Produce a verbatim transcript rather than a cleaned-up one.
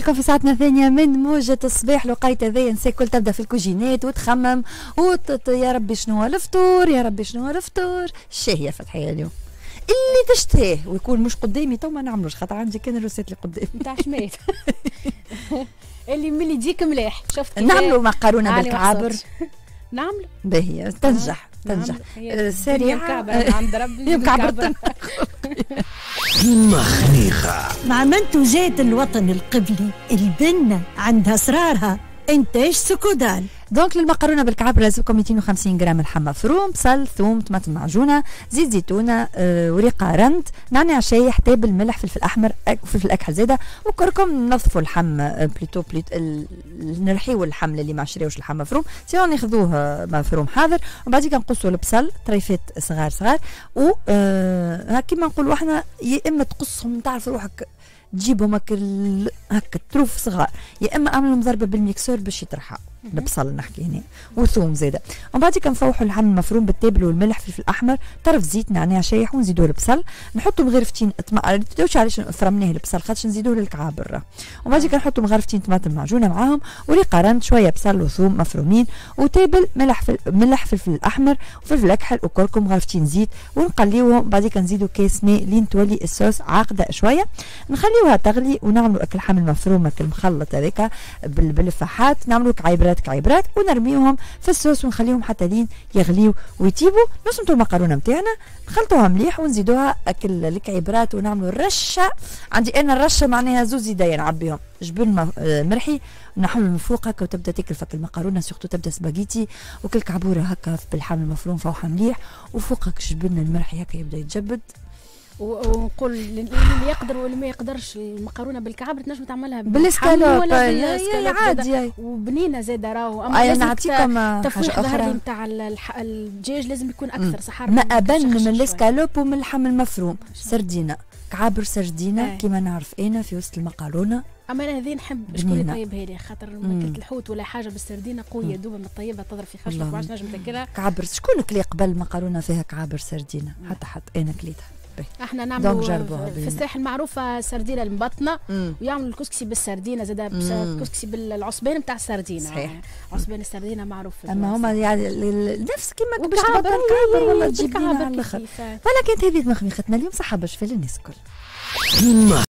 معكم في ساعتنا الثانية من موجة الصباح. لقيت هذايا نساء الكل تبدا في الكوجينات وتخمم وت... يا ربي شنو الفطور، يا ربي شنو الفطور. الشاهية فتحية اليوم اللي تشتهيه ويكون مش قدامي تو ما نعملوش، خاطر عندي كان الروسيت اللي قدامي نتاع شميت اللي ملي يجيك مليح. شفت نعملوا مقارونة بالكعابر. نعملوا باهية تنجح تنجح سريعة عند ربي مكعبر مخنيخة مع منتوجات الوطن القبلي البنة عندها أسرارها. إنتاج سكودال. دونك للمقارونه بالكعب لازمكم مئتين وخمسين غرام لحم مفروم، بصل، ثوم، طماطم معجونه، زيت زيتونه، آه، وريقه رند، نعناع شايح، تابل، ملح، فلفل احمر، فلفل اكحل زاده، وكركم. نظفوا اللحم آه، بليتو بليت ال... نرحيوا اللحم اللي ما شريوش اللحم مفروم، سينو ناخذوه مفروم حاضر، وبعد كده نقصوا البصل طريفات صغار صغار، و آه كيما نقولوا احنا يا اما تقصهم تعرف روحك تجيبهم هكا هكا تروف صغار، يا اما اعملهم ضربه بالميكسور باش يترحى البصل نحكي هنا وثوم زاده. ومن بعد كده نفوحوا اللحم المفروم بالتابل والملح فلفل احمر، طرف زيت، نعناع شايح، ونزيدوا البصل، نحطوا مغرفتين طماطم، تدوش علاش فرمناه البصل خاطش نزيدوه للكعاب برا. ومن بعد كده نحطوا مغرفتين طماطم معجونه معاهم، وريقه رند، شويه بصل وثوم مفرومين، وتابل، ملح فل... ملح فلفل احمر وفلفل اكحل وكركم، مغرفتين زيت، ونقليوهم. بعد كده نزيدوا كاس ماء لين تولي الصوص عاقده شويه، نخليوها تغلي، ونعملوا اكل حم المفروم اكل مخلط هذاك بالفحات، نعملوا كعيبرات كعيبرات ونرميوهم في الصوص ونخليهم حتى لين يغليوا ويطيبوا. نصمتوا المقارونه نتاعنا نخلطوها مليح ونزيدوها اكل الكعيبرات، ونعملوا الرشه. عندي انا الرشه معناها زوز يدين نعبيهم جبن مرحي ونحمل من فوق هكا، وتبدا تاكل فك المقارونه سيرتو تبدا سباغيتي وكل كعبوره هكا بالحم المفروم فوحها مليح، وفوقك جبن المرحي هكا يبدا يتجبد. ونقول اللي يقدر واللي ما يقدرش المقارونه بالكعب تنجم تعملها بالسكالوب عادي وبنينه زاده راهو. اما لازم نعطيكم تفويح ظهري نتاع الدجاج لازم يكون اكثر صحار ما ابن من الاسكالوب ومن اللحم المفروم. سردينه كعابر سردينه كيما نعرف انا في وسط المقارونه. اما انا هذه نحب شكون يطيبها لي، خاطر ماكله الحوت ولا حاجه بالسردينه قويه دوبه من الطيبه تضرب في خشمك وعاش نجم تاكلها. كعابر شكون كلي قبل مقارونه فيها كعابر سردينه؟ حتى حتى انا كليتها. احنا نعملوا في الساحل معروفه سردينه المبطنه، ويعملوا الكسكسي بالسردينه زاده، الكسكسي بالعصبان نتاع السردينه. صحيح. عصبان السردينه معروف. اما هما يعني نفس كيما باش تبطل كعبر والله تجيب لنا على الاخر. فلا كانت هذه مخمختنا اليوم، صحه باش في الناس الكل.